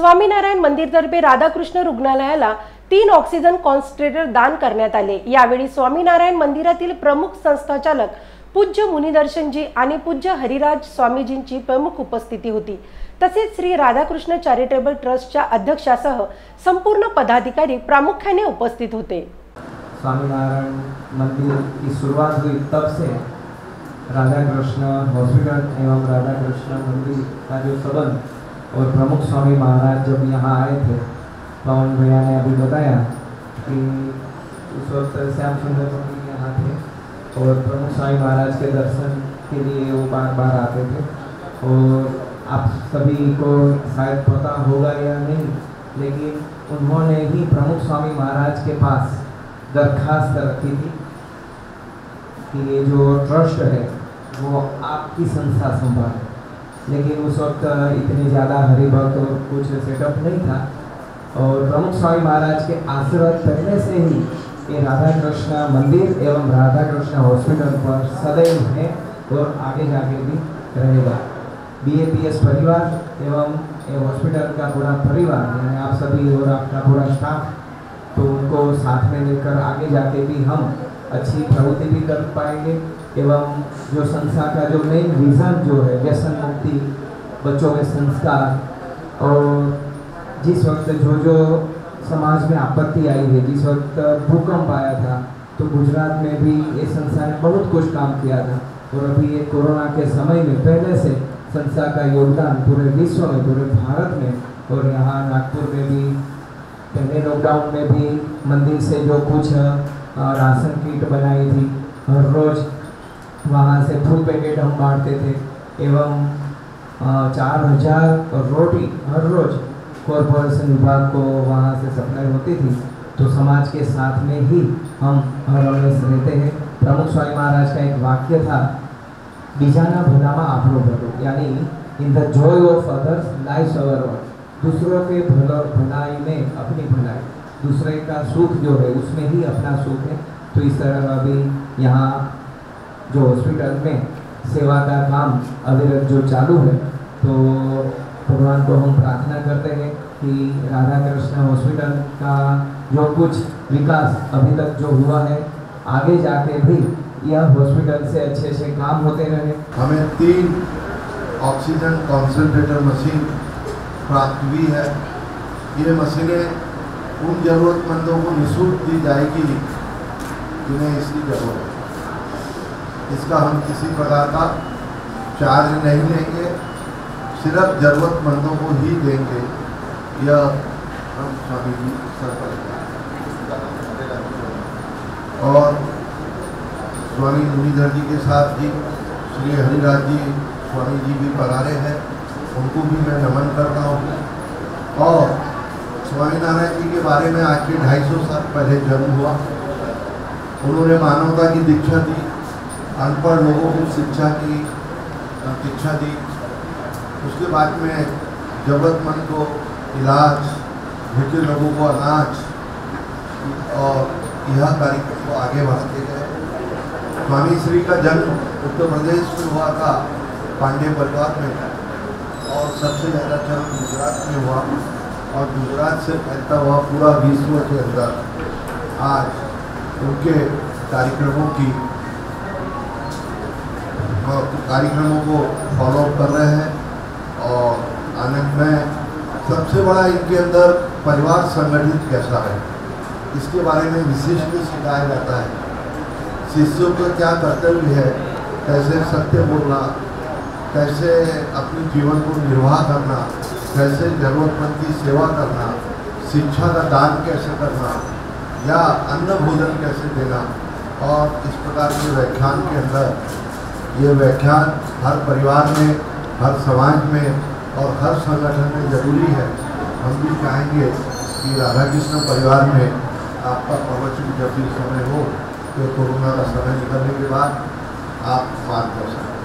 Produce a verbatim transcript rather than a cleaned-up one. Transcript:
स्वामीनारायण मंदिरतर्फे राधाकृष्ण रुग्णालयाला तीन oxygen concentrator दान करण्यात आले। यावेळी स्वामीनारायण मंदिरातील प्रमुख संस्थाचालक पूज्य मुनिदर्शनजी आणि पूज्य हरिराज स्वामीजींची प्रमुख उपस्थिती होती। तसेच श्री राधाकृष्ण चॅरिटेबल ट्रस्टच्या अध्यक्षासह संपूर्ण पदाधिकारी प्रामुख्याने उपस्थित होते। स्वामीनारायण मंदिर की शुरुआत हुई तब से राधाकृष्ण हॉस्पिटल एवं राधाकृष्ण मंदिर का जो संबंध और प्रमुख स्वामी महाराज जब यहाँ आए थे, पवन भैया ने अभी बताया कि उस वक्त श्याम सुंदर जी यहाँ थे और प्रमुख स्वामी महाराज के दर्शन के लिए वो बार बार आते थे। और आप सभी को शायद पता होगा या नहीं, लेकिन उन्होंने ही प्रमुख स्वामी महाराज के पास दरखास्त रखी थी कि ये जो ट्रस्ट है वो आपकी संस्था संभाले। लेकिन उस वक्त इतनी ज़्यादा हरिभक्त और कुछ सेटअप नहीं था और प्रमुख स्वामी महाराज के आशीर्वाद पहले से ही ये राधा कृष्ण मंदिर एवं राधा कृष्ण हॉस्पिटल पर सदैव है और आगे जाके भी रहेगा। बी ए पी एस परिवार एवं ये हॉस्पिटल का पूरा परिवार यानी आप सभी और आपका पूरा स्टाफ, तो उनको साथ में लेकर आगे जाके भी हम अच्छी प्रवृत्ति भी कर पाएंगे एवं जो संस्था का जो मेन विज़न जो है व्यसन मुक्ति, बच्चों में संस्कार, और जिस वक्त जो जो समाज में आपत्ति आई है, जिस वक्त भूकंप आया था, तो गुजरात में भी ये संस्था ने बहुत कुछ काम किया था। और अभी ये कोरोना के समय में पहले से संस्था का योगदान पूरे विश्व में, पूरे भारत में और यहाँ नागपुर में भी पहले लॉकडाउन में भी मंदिर से जो कुछ राशन किट बनाई थी, हर रोज़ वहाँ से फूल पैकेट हम बांटते थे एवं चार हजार रोटी हर रोज़ कॉरपोरेशन विभाग को वहाँ से सप्लाई होती थी। तो समाज के साथ में ही हम हर हमेशा रहते हैं। प्रमुख स्वामी महाराज का एक वाक्य था, बीजाना भलामा आपलो भलो, यानी in the joy of others lies our work. दूसरों के भलो भलाई में अपनी भलाई, दूसरे का सुख जो है उसमें ही अपना सुख है। तो इस तरह अभी यहाँ जो हॉस्पिटल में सेवा का काम अविरत जो चालू है, तो भगवान को हम प्रार्थना करते हैं कि राधा कृष्ण हॉस्पिटल का जो कुछ विकास अभी तक जो हुआ है, आगे जाके भी यह हॉस्पिटल से अच्छे अच्छे काम होते रहे। हमें तीन ऑक्सीजन कॉन्सेंट्रेटर मशीन प्राप्त हुई है। ये मशीनें उन ज़रूरतमंदों को निःशुल्क दी जाएगी जिन्हें इसकी ज़रूरत है। इसका हम किसी प्रकार का चार्ज नहीं लेंगे, सिर्फ ज़रूरतमंदों को ही देंगे। यह हम स्वामी जी सर पर और स्वामी मुनिधर जी के साथ जी श्री हरिराज जी स्वामी जी भी पधारे हैं, उनको भी मैं नमन करता हूँ। और स्वामीनारायण जी के बारे में आज के ढाई सौ साल पहले जन्म हुआ। उन्होंने मानवता की दीक्षा दी, अनपढ़ लोगों को शिक्षा की दीक्षा दी। उसके बाद में ज़रूरतमंद को इलाज, भूखे लोगों को अनाज और यह कार्यक्रम को आगे बढ़ाते गए। स्वामी श्री का जन्म उत्तर प्रदेश में हुआ था, पांडे परिवार में, और सबसे ज़्यादा जन्म गुजरात में हुआ और गुजरात से फैलता हुआ पूरा विश्व के अंदर आज उनके कार्यक्रमों की कार्यक्रमों को फॉलो कर रहे हैं। और आनंद में सबसे बड़ा इनके अंदर परिवार संगठित कैसा है, इसके बारे में विशिष्ट सिखाया जाता है। शिष्यों का क्या कर्तव्य है, कैसे सत्य बोलना, कैसे अपने जीवन को निर्वाह करना, कैसे ज़रूरतमंद की सेवा करना, शिक्षा का दान कैसे करना या अन्न भोजन कैसे देना। और इस प्रकार के व्याख्यान के अंदर ये व्याख्यान हर परिवार में, हर समाज में और हर संगठन में ज़रूरी है। हम भी चाहेंगे कि राधा कृष्ण परिवार में आपका प्रवचन जब भी समय हो, तो कोरोना का समय निकलने के बाद आप मार्गदर्शन